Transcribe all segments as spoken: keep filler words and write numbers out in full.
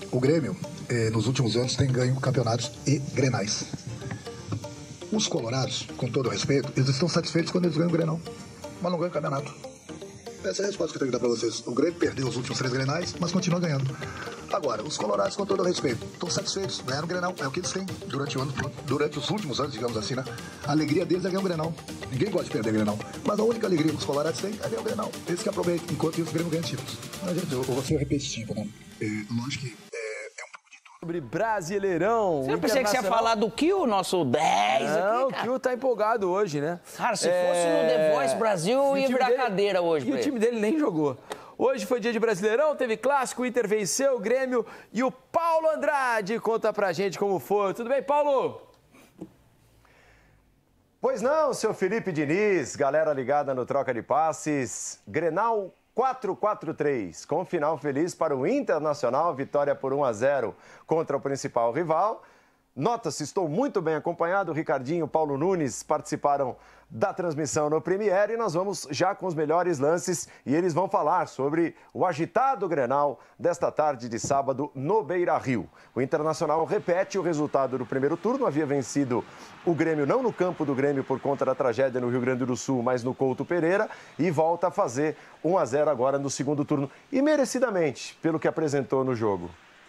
O Grêmio, eh, nos últimos anos, tem ganho campeonatos e grenais. Os colorados, com todo o respeito, eles estão satisfeitos quando eles ganham o Grenal, mas não ganham o campeonato. Essa é a resposta que eu tenho que dar para vocês. O Grêmio perdeu os últimos três grenais, mas continua ganhando. Agora, os colorados, com todo o respeito, estão satisfeitos, ganharam o Grenal, é o que eles têm durante, o ano, durante os últimos anos, digamos assim, né? A alegria deles é ganhar o Grenal. Ninguém gosta de perder o Grenal, mas a única alegria que os colorados têm é ganhar o Grenal. Eles que aproveitam, enquanto isso o Grêmio ganha títulos. Mas, gente, eu vou ser repetitivo, né? É, lógico que é, é um pouco de tudo. Sobre Brasileirão. Você não pensei que você ia falar do Kill, nosso dez Não, aqui, o Kill tá empolgado hoje, né? Cara, se É... fosse no The Voice Brasil, eu ia virar dele... cadeira hoje. E o time dele nem jogou. Hoje foi dia de Brasileirão, teve clássico, o Inter venceu o Grêmio e o Paulo Andrade conta pra gente como foi. Tudo bem, Paulo? Pois não, seu Felipe Diniz, galera ligada no Troca de Passes. Grenal quatro quatro três, com final feliz para o Internacional, vitória por um a zero contra o principal rival. Nota-se, estou muito bem acompanhado, o Ricardinho e o Paulo Nunes participaram da transmissão no Premiere e nós vamos já com os melhores lances e eles vão falar sobre o agitado Grenal desta tarde de sábado no Beira-Rio. O Internacional repete o resultado do primeiro turno, havia vencido o Grêmio não no campo do Grêmio por conta da tragédia no Rio Grande do Sul, mas no Couto Pereira e volta a fazer um a zero agora no segundo turno e merecidamente pelo que apresentou no jogo.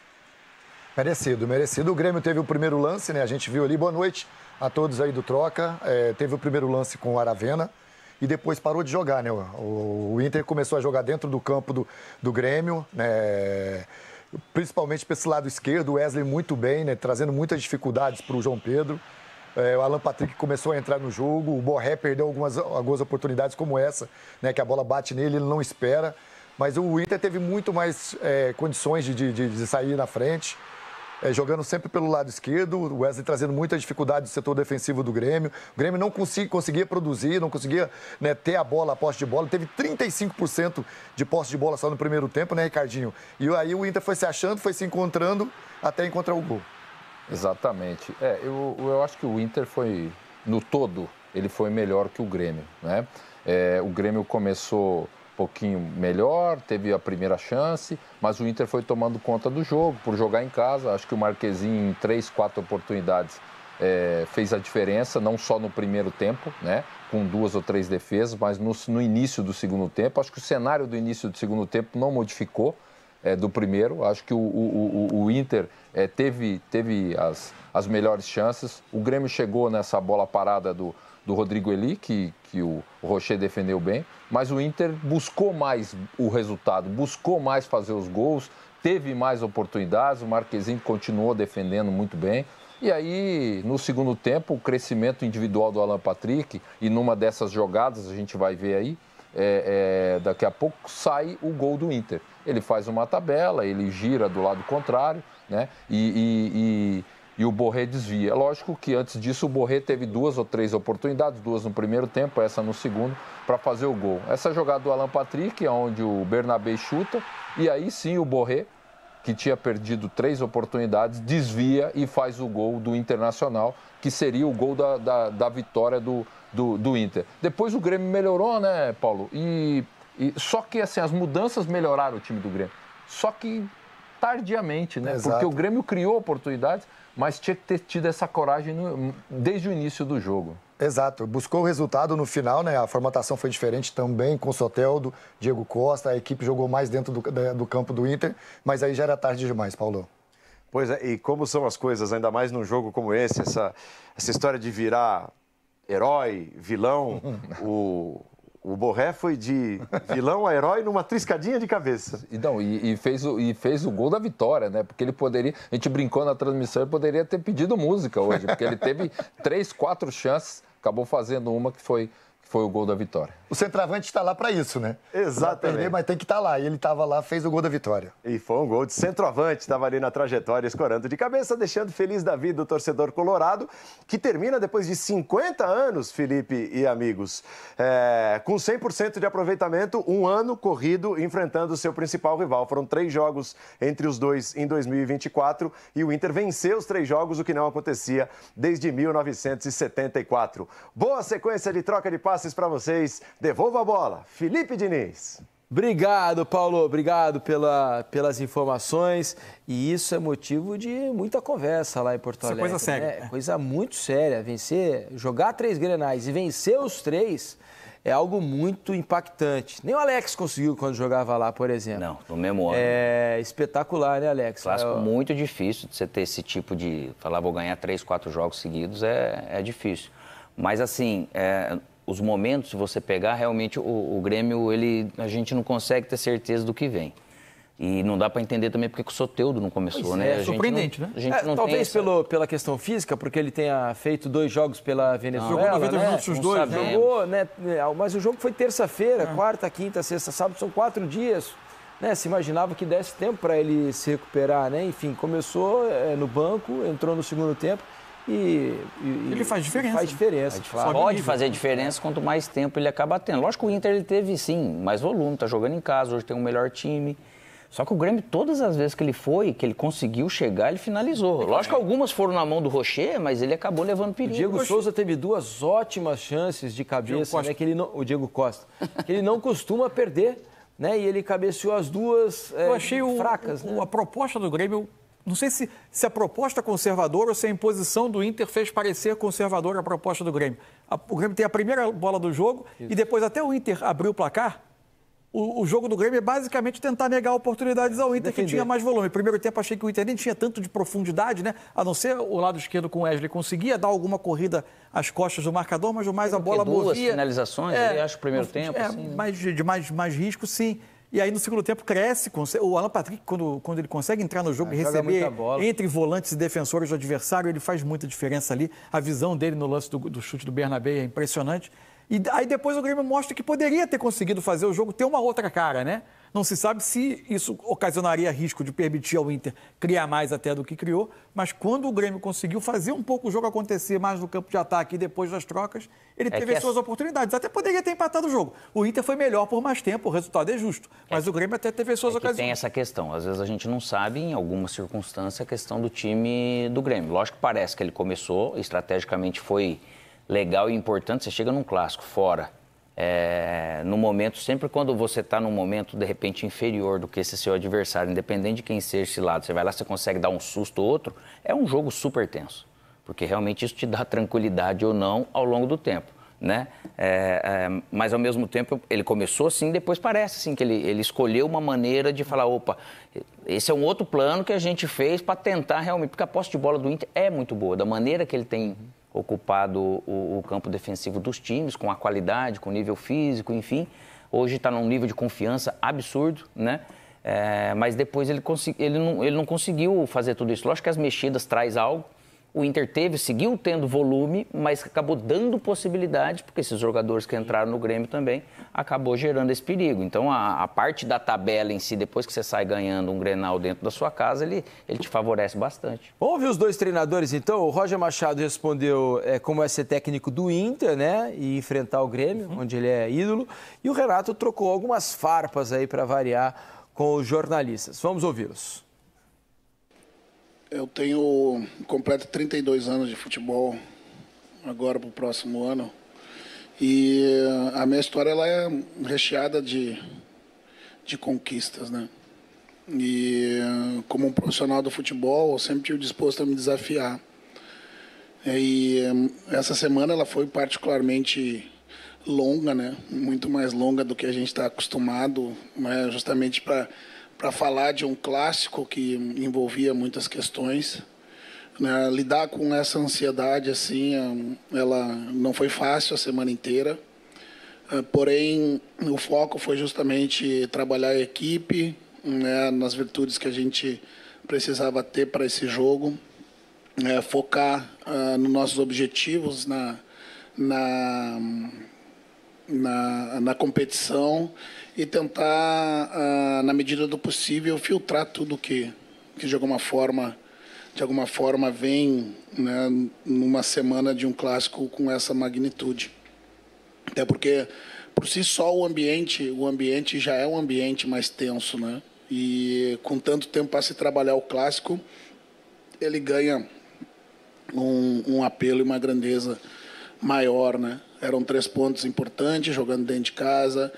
Merecido, merecido. O Grêmio teve o primeiro lance, né? A gente viu ali. Boa noite a todos aí do Troca. É, teve o primeiro lance com o Aravena e depois parou de jogar, né? O, o Inter começou a jogar dentro do campo do, do Grêmio, né? Principalmente para esse lado esquerdo. O Wesley muito bem, né? Trazendo muitas dificuldades para o João Pedro. É, o Alan Patrick começou a entrar no jogo. O Borré perdeu algumas, algumas oportunidades como essa, né? Que a bola bate nele, ele não espera. Mas o Inter teve muito mais é, condições de, de, de sair na frente. É, jogando sempre pelo lado esquerdo, o Wesley trazendo muita dificuldade no setor defensivo do Grêmio. O Grêmio não consegui, conseguia produzir, não conseguia, né, ter a bola, a posse de bola. Teve trinta e cinco por cento de posse de bola só no primeiro tempo, né, Ricardinho? E aí o Inter foi se achando, foi se encontrando até encontrar o gol. Exatamente. É, eu, eu acho que o Inter foi, no todo, ele foi melhor que o Grêmio, né? É, o Grêmio começou um pouquinho melhor, teve a primeira chance, mas o Inter foi tomando conta do jogo, por jogar em casa. Acho que o Marquezinho, em três, quatro oportunidades, é, fez a diferença, não só no primeiro tempo, né, com duas ou três defesas, mas no, no início do segundo tempo. Acho que o cenário do início do segundo tempo não modificou é, do primeiro. Acho que o, o, o, o Inter é, teve, teve as, as melhores chances. O Grêmio chegou nessa bola parada do do Rodrigo Eli, que, que o Rocher defendeu bem, mas o Inter buscou mais o resultado, buscou mais fazer os gols, teve mais oportunidades, o Marquezinho continuou defendendo muito bem. E aí, no segundo tempo, o crescimento individual do Alan Patrick, e numa dessas jogadas, a gente vai ver aí, é, é, daqui a pouco sai o gol do Inter. Ele faz uma tabela, ele gira do lado contrário, né? E... e, e E o Borré desvia. É lógico que antes disso o Borré teve duas ou três oportunidades, duas no primeiro tempo, essa no segundo, para fazer o gol. Essa jogada do Alan Patrick, onde o Bernabé chuta, e aí sim o Borré, que tinha perdido três oportunidades, desvia e faz o gol do Internacional, que seria o gol da, da, da vitória do, do, do Inter. Depois o Grêmio melhorou, né, Paulo? E, e, só que assim, as mudanças melhoraram o time do Grêmio. Só que tardiamente, né? Exato. Porque o Grêmio criou oportunidades, mas tinha que ter tido essa coragem no, desde o início do jogo. Exato, buscou o resultado no final, né? A formatação foi diferente também com o Soteldo, Diego Costa, a equipe jogou mais dentro do, do campo do Inter, mas aí já era tarde demais, Paulo. Pois é, e como são as coisas, ainda mais num jogo como esse, essa, essa história de virar herói, vilão, o... O Borré foi de vilão a herói numa triscadinha de cabeça. E, não, e, e, fez o, e fez o gol da vitória, né? Porque ele poderia... A gente brincou na transmissão, ele poderia ter pedido música hoje, porque ele teve três, quatro chances, acabou fazendo uma que foi, que foi o gol da vitória. O centroavante está lá para isso, né? Exatamente. Pra perder, mas tem que estar tá lá. E ele estava lá, fez o gol da vitória. E foi um gol de centroavante, estava ali na trajetória, escorando de cabeça, deixando feliz da vida o torcedor colorado, que termina depois de cinquenta anos, Felipe e amigos, é, com cem por cento de aproveitamento, um ano corrido enfrentando o seu principal rival. Foram três jogos entre os dois em dois mil e vinte e quatro e o Inter venceu os três jogos, o que não acontecia desde mil novecentos e setenta e quatro. Boa sequência de troca de passes para vocês. Devolva a bola, Felipe Diniz. Obrigado, Paulo. Obrigado pela, pelas informações. E isso é motivo de muita conversa lá em Porto Alegre. Isso é coisa séria. Né? É coisa muito séria. Vencer, jogar três Grenais e vencer os três é algo muito impactante. Nem o Alex conseguiu quando jogava lá, por exemplo. Não, no mesmo ano. É espetacular, né, Alex? Clássico é... muito difícil de você ter esse tipo de... Falar, vou ganhar três, quatro jogos seguidos, é, é difícil. Mas, assim, é, os momentos, se você pegar, realmente o, o Grêmio, ele, a gente não consegue ter certeza do que vem. E não dá para entender também porque que o Soteldo não começou, pois né? É, a surpreendente, não, né? A gente é, não talvez essa... pelo, pela questão física, porque ele tenha feito dois jogos pela Venezuela, jogou noventa né? minutos os dois, sabemos. Jogou, né? Mas o jogo foi terça-feira, é. quarta, quinta, sexta, sábado, são quatro dias. Né? Se imaginava que desse tempo para ele se recuperar, né? Enfim, começou é, no banco, entrou no segundo tempo e... e ele faz diferença. Faz diferença, Faz, claro. Pode fazer diferença quanto mais tempo ele acaba tendo. Lógico que o Inter ele teve, sim, mais volume, tá jogando em casa, hoje tem um melhor time. Só que o Grêmio, todas as vezes que ele foi, que ele conseguiu chegar, ele finalizou. Lógico que algumas foram na mão do Rocher, mas ele acabou levando perigo. O Diego Oxe. Souza teve duas ótimas chances de cabeça, né, que ele não, o Diego Costa, que ele não costuma perder, né? E ele cabeceou as duas é, Eu achei fracas. O, né? A proposta do Grêmio, não sei se, se a proposta é conservadora ou se a imposição do Inter fez parecer conservadora a proposta do Grêmio. A, o Grêmio tem a primeira bola do jogo Isso. e depois até o Inter abrir o placar. O, o jogo do Grêmio é basicamente tentar negar oportunidades ao Inter, Defender. que tinha mais volume. No primeiro tempo, achei que o Inter nem tinha tanto de profundidade, né? A não ser o lado esquerdo com o Wesley. Conseguia dar alguma corrida às costas do marcador, mas mais a bola duas movia. Duas finalizações, é, ali, acho, no primeiro tempo. É, assim, mais, de mais, mais risco, sim. E aí, no segundo tempo, cresce. O Alan Patrick, quando, quando ele consegue entrar no jogo ah, e receber entre volantes e defensores do adversário, ele faz muita diferença ali. A visão dele no lance do, do chute do Bernabé é impressionante. E aí depois o Grêmio mostra que poderia ter conseguido fazer o jogo ter uma outra cara, né? Não se sabe se isso ocasionaria risco de permitir ao Inter criar mais até do que criou, mas quando o Grêmio conseguiu fazer um pouco o jogo acontecer mais no campo de ataque e depois das trocas, ele é teve as suas é... oportunidades. Até poderia ter empatado o jogo. O Inter foi melhor por mais tempo, o resultado é justo, mas é... o Grêmio até teve as suas é que ocasiões. Tem essa questão, às vezes a gente não sabe, em alguma circunstância, a questão do time do Grêmio. Lógico que parece que ele começou, estrategicamente foi legal e importante, você chega num clássico fora. É, no momento, sempre quando você está num momento de repente inferior do que esse seu adversário, independente de quem seja esse lado, você vai lá, você consegue dar um susto ou outro, é um jogo super tenso, porque realmente isso te dá tranquilidade ou não ao longo do tempo, né? É, é, mas ao mesmo tempo ele começou assim, depois parece assim que ele, ele escolheu uma maneira de falar, opa, esse é um outro plano que a gente fez para tentar realmente, porque a posse de bola do Inter é muito boa, da maneira que ele tem ocupado o, o campo defensivo dos times, com a qualidade, com o nível físico, enfim. Hoje está num nível de confiança absurdo, né? É, mas depois ele, consegui, ele, não, ele não conseguiu fazer tudo isso. Lógico que as mexidas traz algo. O Inter teve, seguiu tendo volume, mas acabou dando possibilidades, porque esses jogadores que entraram no Grêmio também, acabou gerando esse perigo. Então, a, a parte da tabela em si, depois que você sai ganhando um Grenal dentro da sua casa, ele, ele te favorece bastante. Vamos ouvir os dois treinadores, então. O Roger Machado respondeu é, como é ser técnico do Inter, né? E enfrentar o Grêmio, uhum. onde ele é ídolo. E o Renato trocou algumas farpas aí para variar com os jornalistas. Vamos ouvi-los. Eu tenho completo trinta e dois anos de futebol agora para o próximo ano e a minha história ela é recheada de, de conquistas, né? E como um profissional do futebol eu sempre tive disposto a me desafiar. E essa semana ela foi particularmente longa, né? Muito mais longa do que a gente está acostumado, né? Justamente para para falar de um clássico que envolvia muitas questões, né? Lidar com essa ansiedade assim, ela não foi fácil a semana inteira, porém o foco foi justamente trabalhar a equipe, né? Nas virtudes que a gente precisava ter para esse jogo, né? Focar uh, nos nossos objetivos, na, na, na, na competição, e tentar, ah, na medida do possível, filtrar tudo que, que de alguma forma, de alguma forma vem, né, numa semana de um clássico com essa magnitude. Até porque, por si só, o ambiente, o ambiente já é um ambiente mais tenso, né? E com tanto tempo para se trabalhar o clássico, ele ganha um, um apelo e uma grandeza maior, né? Eram três pontos importantes, jogando dentro de casa,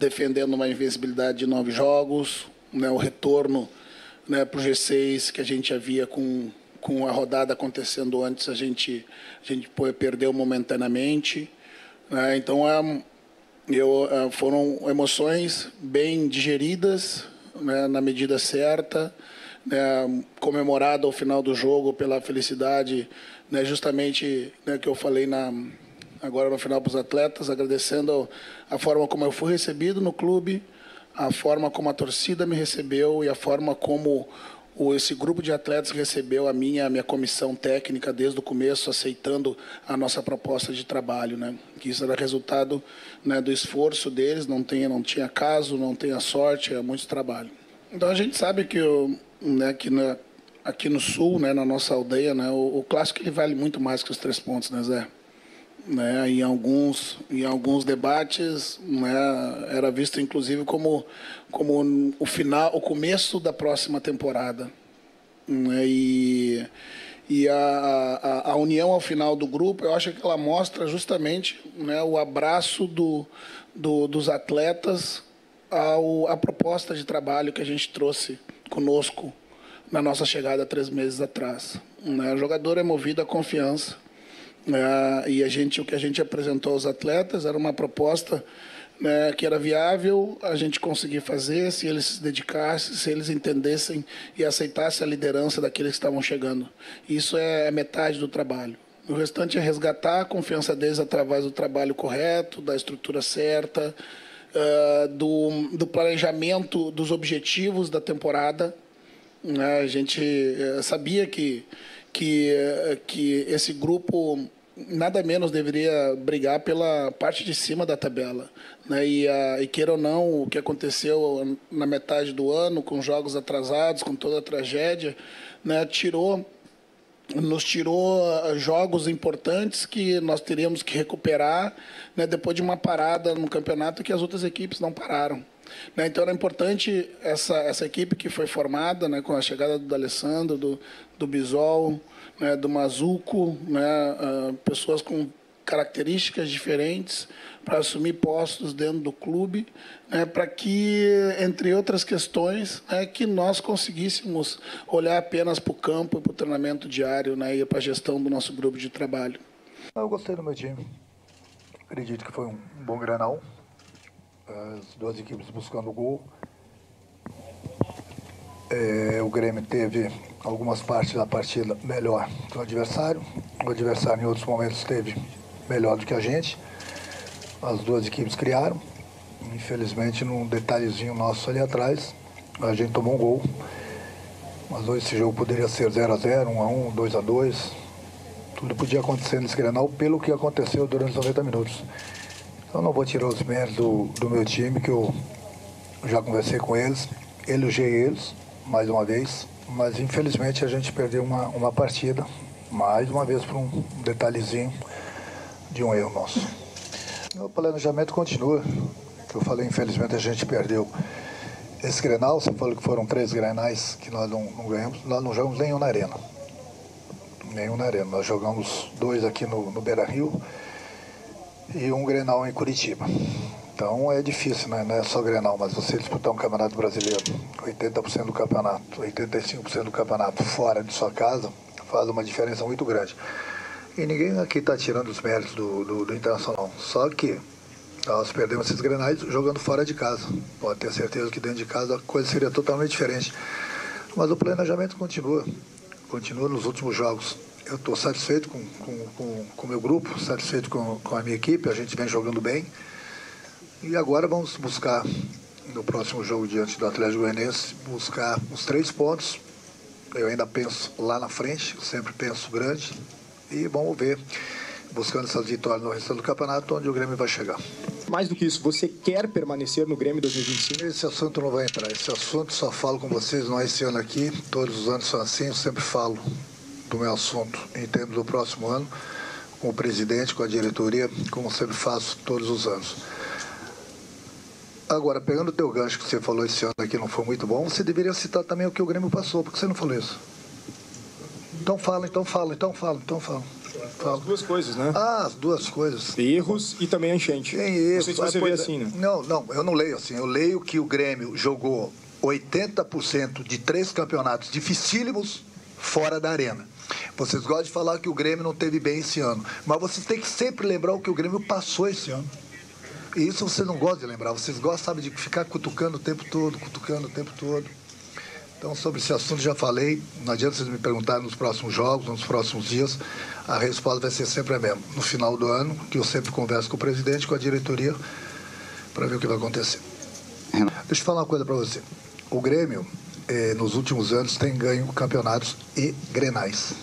defendendo uma invencibilidade de nove jogos, né, o retorno, né, para o G seis que a gente havia com, com a rodada acontecendo antes, a gente, a gente perdeu momentaneamente. Né, então, é, eu, foram emoções bem digeridas, né, na medida certa, né, comemorado ao final do jogo pela felicidade, né, justamente, né, que eu falei na, agora no final para os atletas, agradecendo a forma como eu fui recebido no clube, a forma como a torcida me recebeu e a forma como o, esse grupo de atletas recebeu a minha, a minha comissão técnica desde o começo, aceitando a nossa proposta de trabalho, né? Que isso era resultado, né, do esforço deles, não, tem, não tinha caso, não tinha sorte, é muito trabalho. Então a gente sabe que, eu, né, que na, aqui no Sul, né, na nossa aldeia, né, o, o clássico ele vale muito mais que os três pontos, né, Zé? Né, em alguns em alguns debates, né, era visto inclusive como como o final, o começo da próxima temporada, né, e e a, a, a união ao final do grupo, eu acho que ela mostra justamente, né, o abraço do, do dos atletas ao a proposta de trabalho que a gente trouxe conosco na nossa chegada há três meses atrás, né? O jogador é movido à confiança. É, e a gente, o que a gente apresentou aos atletas era uma proposta, né, que era viável a gente conseguir fazer se eles se dedicassem, se eles entendessem e aceitassem a liderança daqueles que estavam chegando. Isso é metade do trabalho. O restante é resgatar a confiança deles através do trabalho correto, da estrutura certa, uh, do, do planejamento dos objetivos da temporada. Né? A gente uh, sabia que Que, que esse grupo nada menos deveria brigar pela parte de cima da tabela, né? E, a, e queira ou não, o que aconteceu na metade do ano, com jogos atrasados, com toda a tragédia, né, tirou, nos tirou jogos importantes que nós teríamos que recuperar, né, depois de uma parada no campeonato que as outras equipes não pararam. Né, então era importante essa, essa equipe que foi formada, né, com a chegada do D'Alessandro, do, do Bisol, né, do Mazuco, né, uh, pessoas com características diferentes para assumir postos dentro do clube, né, para que, entre outras questões, né, que nós conseguíssemos olhar apenas para o campo e para o treinamento diário, né, e para a gestão do nosso grupo de trabalho. Eu gostei do meu time. Acredito que foi um bom Grenal. As duas equipes buscando o gol. É, o Grêmio teve algumas partes da partida melhor que o adversário. O adversário, em outros momentos, esteve melhor do que a gente. As duas equipes criaram. Infelizmente, num detalhezinho nosso ali atrás, a gente tomou um gol. Mas hoje esse jogo poderia ser zero a zero, um a um, dois a dois. Tudo podia acontecer nesse Grenal pelo que aconteceu durante os noventa minutos. Eu não vou tirar os méritos do, do meu time, que eu já conversei com eles, elogiei eles, mais uma vez, mas infelizmente a gente perdeu uma, uma partida, mais uma vez por um detalhezinho de um erro nosso. O planejamento continua, que eu falei, infelizmente a gente perdeu esse Grenal, você falou que foram três Grenais que nós não, não ganhamos, nós não jogamos nenhum na Arena, nenhum na Arena, nós jogamos dois aqui no, no Beira-Rio, e um Grenal em Curitiba. Então é difícil, né? Não é só Grenal, mas você disputar um campeonato brasileiro, oitenta por cento do campeonato, oitenta e cinco por cento do campeonato fora de sua casa, faz uma diferença muito grande. E ninguém aqui está tirando os méritos do, do, do Internacional. Só que nós perdemos esses Grenais jogando fora de casa. Pode ter certeza que dentro de casa a coisa seria totalmente diferente. Mas o planejamento continua. Continua nos últimos jogos. Eu estou satisfeito com o com, com, meu grupo, satisfeito com, com a minha equipe, a gente vem jogando bem. E agora vamos buscar, no próximo jogo diante do Atlético Goianiense, buscar os três pontos. Eu ainda penso lá na frente, sempre penso grande. E vamos ver, buscando essas vitórias no restante do campeonato, onde o Grêmio vai chegar. Mais do que isso, você quer permanecer no Grêmio dois mil e vinte e cinco? Esse assunto não vai entrar. Esse assunto só falo com vocês, não é esse ano aqui. Todos os anos são assim, eu sempre falo do meu assunto em termos do próximo ano, com o presidente, com a diretoria, como sempre faço todos os anos. Agora, pegando o teu gancho que você falou esse ano aqui não foi muito bom, você deveria citar também o que o Grêmio passou, porque você não falou isso. Então fala, então fala, então fala, então fala. As duas coisas, né? Ah, as duas coisas. Erros e também a enchente. Tem erros. Não sei se você vê assim, né? Não, não, eu não leio assim. Eu leio que o Grêmio jogou oitenta por cento de três campeonatos dificílimos fora da arena. Vocês gostam de falar que o Grêmio não teve bem esse ano, mas vocês têm que sempre lembrar o que o Grêmio passou esse ano. E isso vocês não gostam de lembrar. Vocês gostam, sabe, de ficar cutucando o tempo todo, cutucando o tempo todo. Então, sobre esse assunto já falei. Não adianta vocês me perguntarem nos próximos jogos, nos próximos dias. A resposta vai ser sempre a mesma. No final do ano, que eu sempre converso com o presidente, com a diretoria, para ver o que vai acontecer. Deixa eu falar uma coisa para você. O Grêmio, eh, nos últimos anos, tem ganho campeonatos e grenais.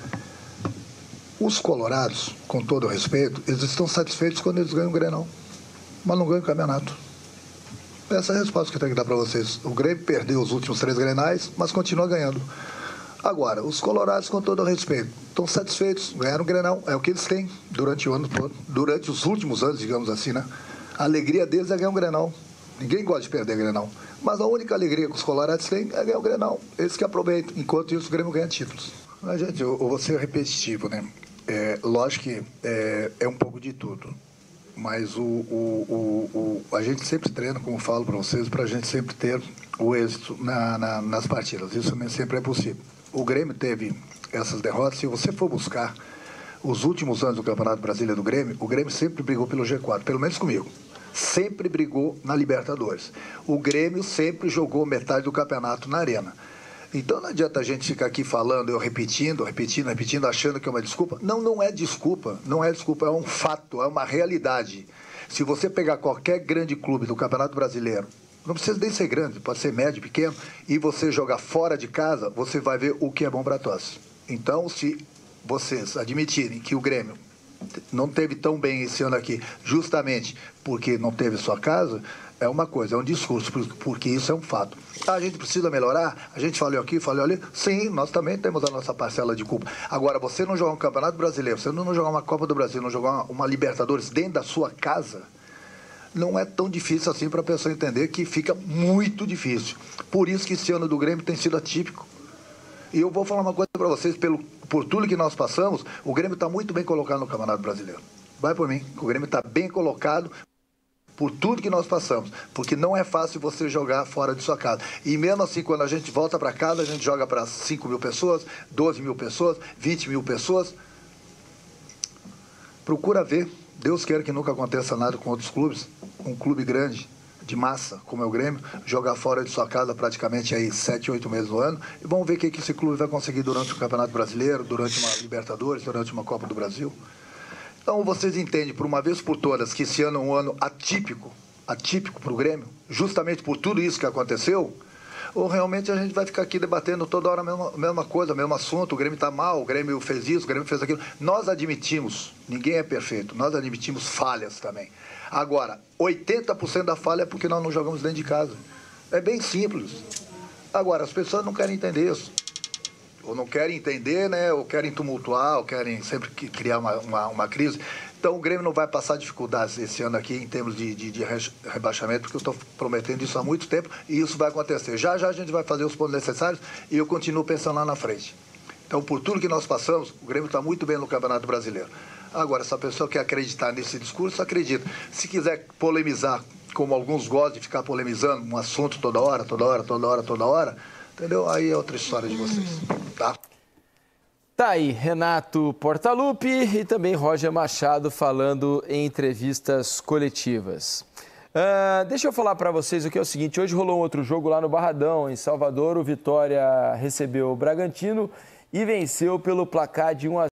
Os colorados, com todo o respeito, eles estão satisfeitos quando eles ganham o Grenal, mas não ganham o campeonato. Essa é a resposta que eu tenho que dar para vocês. O Grêmio perdeu os últimos três grenais, mas continua ganhando. Agora, os colorados, com todo o respeito, estão satisfeitos, ganharam o Grenal, é o que eles têm durante o ano todo, durante os últimos anos, digamos assim, né? A alegria deles é ganhar um Grenal. Ninguém gosta de perder Grenal. Mas a única alegria que os colorados têm é ganhar o Grenal. Eles que aproveitam. Enquanto isso, o Grêmio ganha títulos. Mas, gente, eu, eu vou ser repetitivo, né? É, lógico que é, é um pouco de tudo. Mas o, o, o, o, a gente sempre treina, como eu falo para vocês, para a gente sempre ter o êxito na, na, nas partidas. Isso nem sempre é possível. O Grêmio teve essas derrotas. Se você for buscar os últimos anos do Campeonato Brasileiro do Grêmio, o Grêmio sempre brigou pelo G quatro, pelo menos comigo. Sempre brigou na Libertadores. O Grêmio sempre jogou metade do campeonato na arena. Então não adianta a gente ficar aqui falando, eu repetindo, repetindo, repetindo, achando que é uma desculpa. Não, não é desculpa. Não é desculpa, é um fato, é uma realidade. Se você pegar qualquer grande clube do Campeonato Brasileiro, não precisa nem ser grande, pode ser médio, pequeno, e você jogar fora de casa, você vai ver o que é bom para todos. Então, se vocês admitirem que o Grêmio não teve tão bem esse ano aqui, justamente porque não teve sua casa, é uma coisa, é um discurso, porque isso é um fato. A gente precisa melhorar, a gente falou aqui, falou ali, sim, nós também temos a nossa parcela de culpa. Agora, você não jogar um Campeonato Brasileiro, você não jogar uma Copa do Brasil, não jogar uma, uma Libertadores dentro da sua casa, não é tão difícil assim para a pessoa entender que fica muito difícil. Por isso que esse ano do Grêmio tem sido atípico. E eu vou falar uma coisa para vocês, pelo, por tudo que nós passamos, o Grêmio está muito bem colocado no Campeonato Brasileiro. Vai por mim, o Grêmio está bem colocado por tudo que nós passamos, porque não é fácil você jogar fora de sua casa. E mesmo assim, quando a gente volta para casa, a gente joga para cinco mil pessoas, doze mil pessoas, vinte mil pessoas. Procura ver, Deus queira que nunca aconteça nada com outros clubes, um clube grande, de massa, como é o Grêmio, jogar fora de sua casa praticamente aí sete, oito meses no ano, e vamos ver o que esse clube vai conseguir durante o Campeonato Brasileiro, durante uma Libertadores, durante uma Copa do Brasil. Então vocês entendem, por uma vez por todas, que esse ano é um ano atípico, atípico para o Grêmio, justamente por tudo isso que aconteceu, ou realmente a gente vai ficar aqui debatendo toda hora a mesma, mesma coisa, o mesmo assunto, o Grêmio está mal, o Grêmio fez isso, o Grêmio fez aquilo. Nós admitimos, ninguém é perfeito, nós admitimos falhas também. Agora, oitenta por cento da falha é porque nós não jogamos dentro de casa. É bem simples. Agora, as pessoas não querem entender isso. Ou não querem entender, né? Ou querem tumultuar, ou querem sempre criar uma, uma, uma crise. Então, o Grêmio não vai passar dificuldades esse ano aqui em termos de, de, de rebaixamento, porque eu estou prometendo isso há muito tempo e isso vai acontecer. Já já a gente vai fazer os pontos necessários e eu continuo pensando lá na frente. Então, por tudo que nós passamos, o Grêmio está muito bem no Campeonato Brasileiro. Agora, se a pessoa quer acreditar nesse discurso, acredita. Se quiser polemizar, como alguns gostam de ficar polemizando um assunto toda hora, toda hora, toda hora, toda hora, entendeu? Aí é outra história de vocês, tá? Tá aí, Renato Portaluppi e também Roger Machado falando em entrevistas coletivas. Uh, deixa eu falar para vocês o que é o seguinte, hoje rolou um outro jogo lá no Barradão, em Salvador, o Vitória recebeu o Bragantino e venceu pelo placar de um a zero.